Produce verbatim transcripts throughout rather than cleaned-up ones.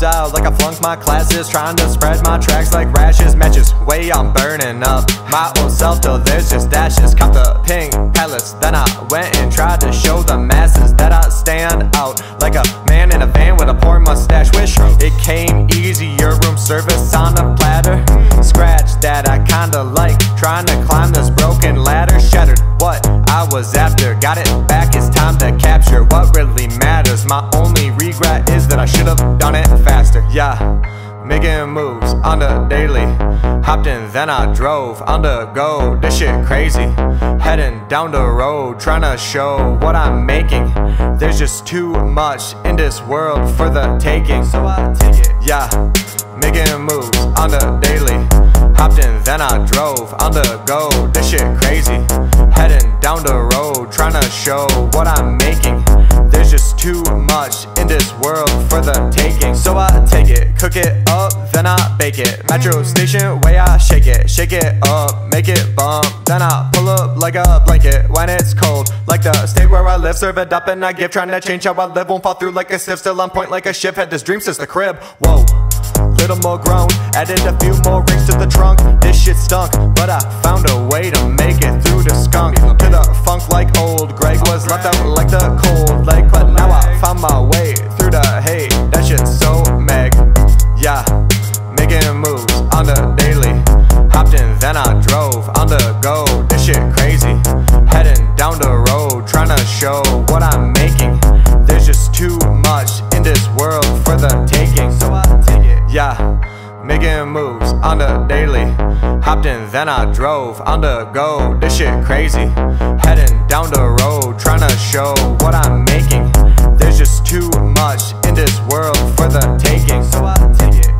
dropped out like I flunked my classes, trying to spread my tracks like rashes. Matches, way I'm burning up my old self till there's just ashes. Cop the pink palace, then I went and tried to show the masses that I stand out like a man in a van with a porn mustache. Wish it came easier, room service on a platter. Scratch that, I kinda like trying to climb this broken ladder. Shattered what I was after, got it back, it's time to capture what really matters. My only regret is that I should've done it faster. Yeah, making moves on the daily. Hopped in, then I drove on the go. This shit crazy. Heading down the road, trying to show what I'm making. There's just too much in this world for the taking, so I take it. Yeah, making moves on the daily. Hopped in, then I drove on the go. This shit crazy. Heading down the road, trying to show what I'm making. There's just too much in this world for the taking, so I take it, cook it up, then I bake it. Metro station, way I shake it, shake it up, make it bump, then I pull up like a blanket when it's cold. Like the state where I live, serve it up and I give, trying to change how I live, won't fall through like a sieve, still on point like a shift, had this dream since the crib. Whoa, little more grown, added a few more rings to the trunk. This shit stunk, but I found a way to make it through the skunk. To the funk like old Greg was left out like the cold lake, but now I found my way through the hay. That shit's so meg. Yeah, making moves on the daily. Hopped in, then I drove on the go. This shit crazy. Heading down the road, trying to show what I'm making. There's just too much in this world for the taking, so I take it. Yeah, making moves on the daily. Hopped in, then I drove on the go. This shit crazy. Heading down the road, trying to show what I'm making. There's just too much in this world for the taking, so I take it.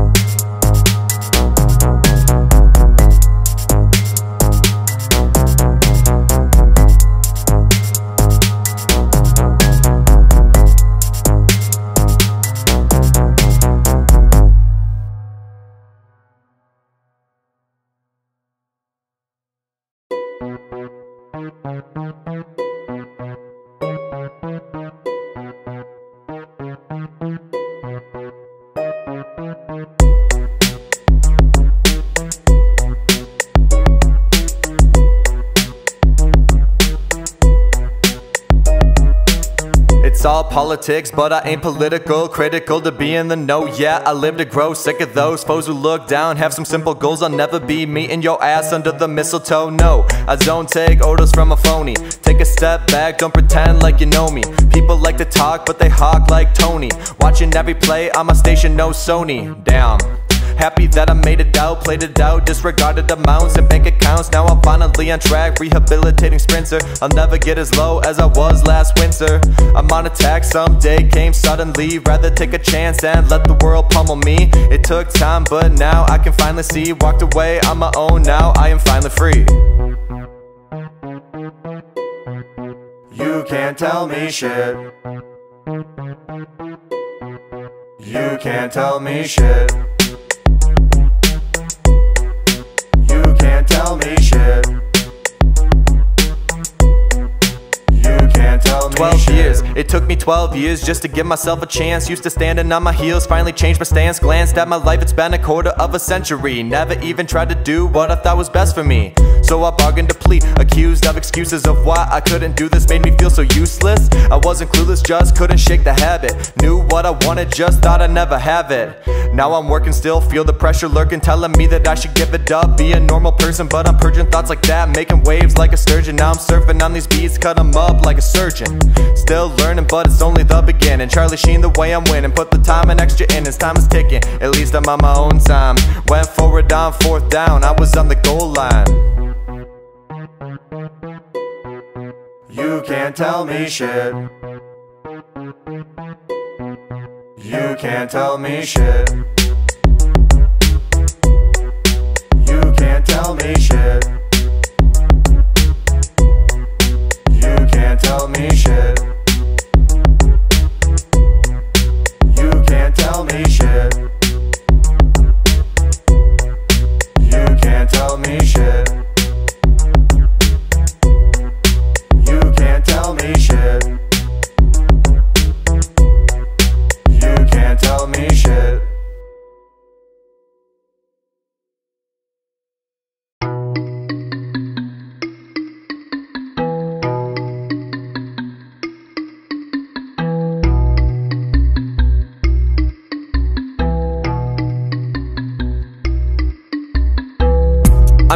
It's all politics, but I ain't political. Critical to be in the know, yeah, I live to grow. Sick of those foes who look down, have some simple goals. I'll never be meeting your ass under the mistletoe, no. I don't take orders from a phony. Take a step back, don't pretend like you know me. People like to talk, but they hawk like Tony. Watching every play on my station, no Sony. Damn. Happy that I made it out, played it out, disregarded amounts and bank accounts. Now I'm finally on track, rehabilitating sprinter. I'll never get as low as I was last winter. I'm on attack, someday came suddenly. Rather take a chance and let the world pummel me. It took time, but now I can finally see. Walked away on my own, now I am finally free. You can't tell me shit. You can't tell me shit. Tell me shit. You can't tell me twelve shit. Years, it took me twelve years just to give myself a chance. Used to standing on my heels, finally changed my stance. Glanced at my life, it's been a quarter of a century. Never even tried to do what I thought was best for me. So I bargained to plea, accused of excuses of why I couldn't do this. Made me feel so useless. I wasn't clueless, just couldn't shake the habit. Knew what I wanted, just thought I'd never have it. Now I'm working still, feel the pressure lurking, telling me that I should give it up. Be a normal person, but I'm purging thoughts like that, making waves like a sturgeon. Now I'm surfing on these beats, cut them up like a surgeon. Still learning, but it's only the beginning. Charlie Sheen, the way I'm winning, put the time and extra in, as time is ticking. At least I'm on my own time. Went forward on fourth down, I was on the goal line. You can't tell me shit. You can't tell me shit. You can't tell me shit. You can't tell me shit. You can't tell me shit. You can't tell me shit. You can't tell me shit. You can't tell me shit.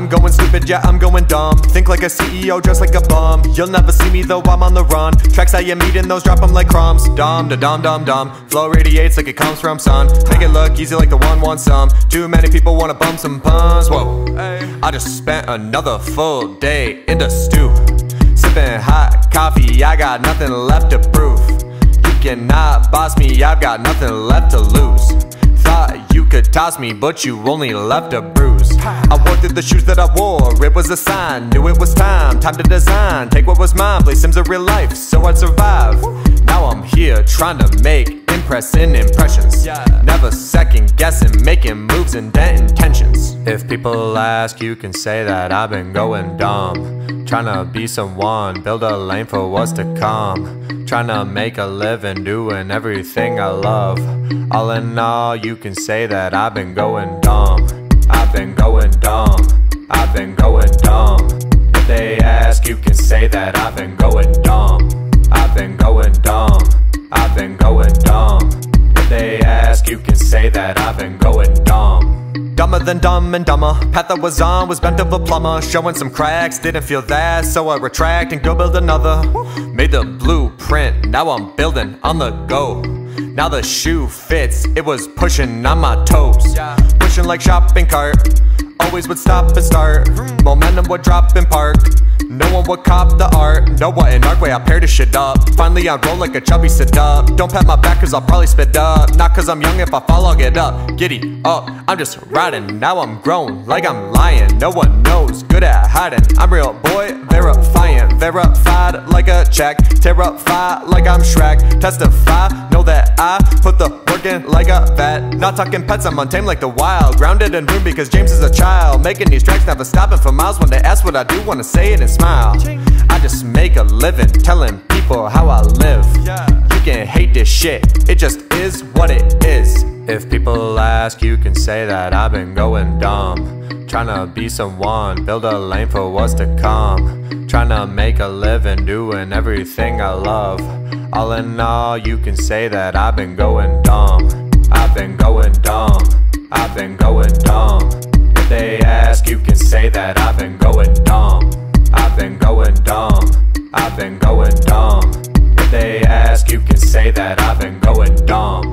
I'm going stupid, yeah, I'm going dumb. Think like a C E O, dress like a bum. You'll never see me though, I'm on the run. Tracks I am eating, those drop them like crumbs. Dumb, da dum dum dum. Flow radiates like it comes from sun. Make it look easy like the one wants some. Too many people wanna bump some puns. Whoa, I just spent another full day in the stew, sipping hot coffee, I got nothing left to prove. You cannot boss me, I've got nothing left to lose. Thought you could toss me, but you only left a bruise. I wore through the shoes that I wore, it was a sign. Knew it was time, time to design. Take what was mine, play Sims of real life, so I'd survive. Now I'm here, trying to make impressing impressions. Never second guessing, making moves and dead intentions. If people ask, you can say that I've been going dumb. Tryna be someone, build a lane for what's to come. Tryna make a living, doing everything I love. All in all, you can say that I've been going dumb. I've been going dumb. I've been going dumb. If they ask, you can say that I've been going dumb. I've been going dumb. I've been going dumb. If they ask, you can say that I've been going dumb. Dumber than dumb and dumber. Path I was on was bent of a plumber. Showing some cracks, didn't feel that, so I retract and go build another. Made the blueprint, now I'm building on the go. Now the shoe fits, it was pushing on my toes. Pushing like shopping cart, always would stop and start. Momentum would drop and park, no one would cop the art. Know what an art way I pair this shit up. Finally I roll like a chubby sit up. Don't pat my back cause I'll probably spit up. Not cause I'm young, if I fall I'll get up. Giddy up, I'm just riding. Now I'm grown, like I'm lying. No one knows, good at hiding. I'm real boy, verifying. Verified like a check. Terrified like I'm Shrek. Testify, know that I put the work in like a vet. Not talking pets, I'm untamed like the wild. Grounded and rude because James is a child. Making these tracks, never stopping for miles. When they ask what I do, wanna say it and smile. I just make a living, telling people how I live. You can hate this shit, it just is what it is. If people ask, you can say that I've been going dumb. Tryna be someone, build a lane for what's to come. Tryna make a living, doing everything I love. All in all, you can say that I've been going dumb. I've been going dumb. I've been going dumb. If they ask, you can say that I've been going dumb. I've been going dumb. I've been going dumb. If they ask, you can say that I've been going dumb.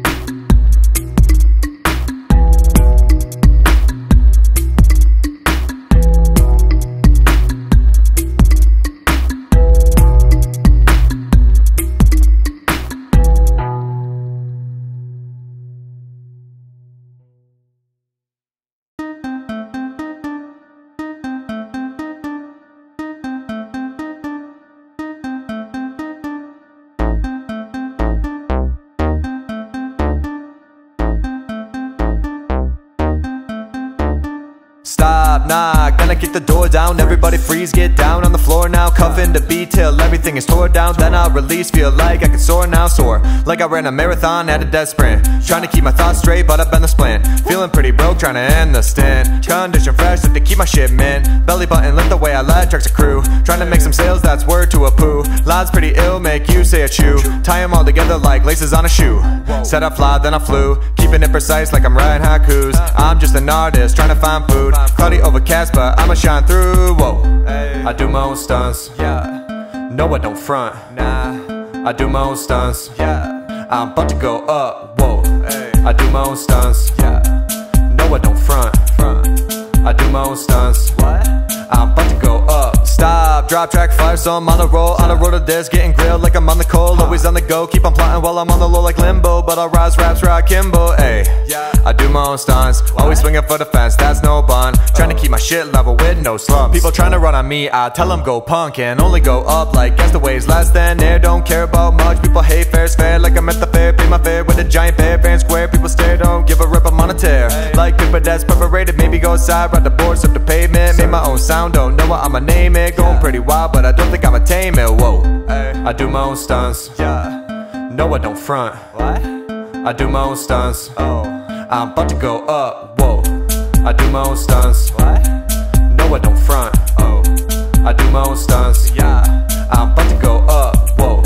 Stop, knock, then I kick the door down. Everybody freeze, get down on the floor now. Cuffing the beat till everything is tore down. Then I'll release, feel like I can soar now. Soar, like I ran a marathon at a death sprint. Trying to keep my thoughts straight, but I've been the splint. Feeling pretty broke, trying to end the stint. Condition fresh, have to keep my shit mint. Belly button lit the way I let tracks accrue. Trying to make some sales, that's word to a poo. Lines pretty ill, make you say a chew. Tie them all together like laces on a shoe. Said I fly, then I flew. Keeping it precise like I'm writing haikus. I'm just an artist, trying to find food. Cloudy overcast, but I'ma shine through. Whoa, I do my own stunts. Yeah, no I don't front. Nah, I do my own stunts. Yeah, I'm about to go up. Whoa, I do my own stunts. Yeah, no I don't front. Front, I do my own stunts. What? I'm about to go up. Stop, drop track fire, so I'm on a roll. On a road of this, getting grilled like I'm on the cold. Always on the go, keep on plotting while I'm on the low like limbo. But I'll rise raps, rock Kimbo, ayy. I do my own stunts, always swinging for the fence, that's no bun. Trying to keep my shit level with no slumps. People trying to run on me, I tell them go punk and only go up like castaways. Less than air, don't care about much. People hate fair's fair, like I'm at the fair. Pay my fare with a giant bear, fair and square. People stare, don't give a rip, I'm on a tear. Like paper that's perforated, maybe go outside, ride the boards up the pavement. Made my own sound, don't know what I'ma name it. Going pretty wild, but I don't think I'ma tame it. Whoa, I do my own stunts. Yeah, no I don't front. What? I do my own stunts. Oh, I'm about to go up. Whoa, I do my own stunts. What? No I don't front. Oh, I do my own stunts. Yeah, I'm about to go up. Whoa.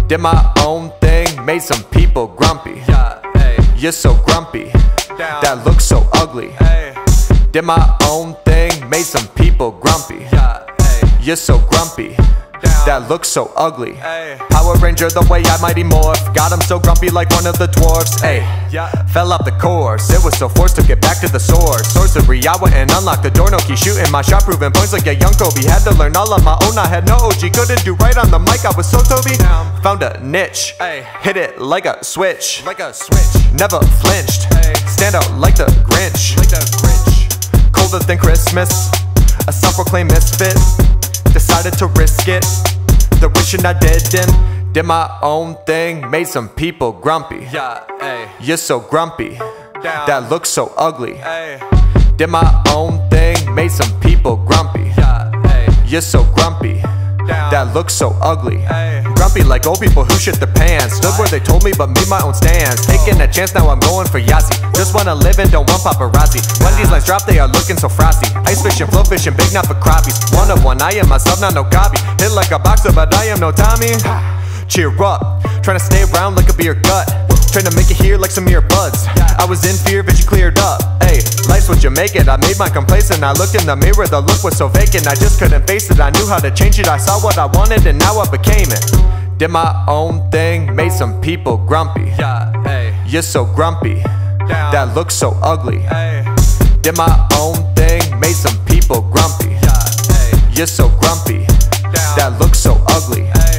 Did my own thing, made some people grumpy. Yeah, ayy. You're so grumpy, Down. that looks so ugly. Ayy. Did my own thing, made some people grumpy. Yeah, ayy. You're so grumpy, Down. that looks so ugly. Ayy. Power Ranger the way I mighty morph. Got him so grumpy like one of the dwarfs. Ayy, Yeah. fell off the course. It was so forced to get back to the source. Sorcery, I went and unlocked the door. No key shooting my shot, proving points like a young Kobe. Had to learn all on my own. I had no O G. Couldn't do right on the mic. I was so Toby. Down. Found a niche. Ayy. Hit it like a switch. Like a switch. Never flinched. Ayy. Stand out like the Grinch. Like the Grinch. Colder than Christmas. A self-proclaimed misfit. Decided to risk it. The wishing I didn't. Did my own thing. Made some people grumpy. Yeah, ayy. You're so grumpy, Down. that looks so ugly. Ayy. Did my own thing, made some people grumpy. Yeah, ayy. You're so grumpy, Down. that looks so ugly. Ayy. Grumpy like old people who shit their pants. Stood where they told me but made my own stance. Taking a chance, now I'm going for Yahtzee. Just wanna live and don't want paparazzi. When these lines drop, they are looking so frosty. Ice fishing, flow fishing, big not for crappies. One of one, I am myself, not no copy. Hit like a boxer, but I am no Tommy. Cheer up, trying to stay around like a beer gut. Trying to make it here like some earbuds. I was in fear, vision cleared up. Hey, life's what you make it. I made mine complacent. I looked in the mirror, the look was so vacant. I just couldn't face it. I knew how to change it. I saw what I wanted and now I became it. Did my own thing, made some people grumpy. Yeah, ayy. You're so grumpy, Down. that looks so ugly. Ayy. Did my own thing, made some people grumpy. Yeah, ayy. You're so grumpy, Down. that looks so ugly. Ayy.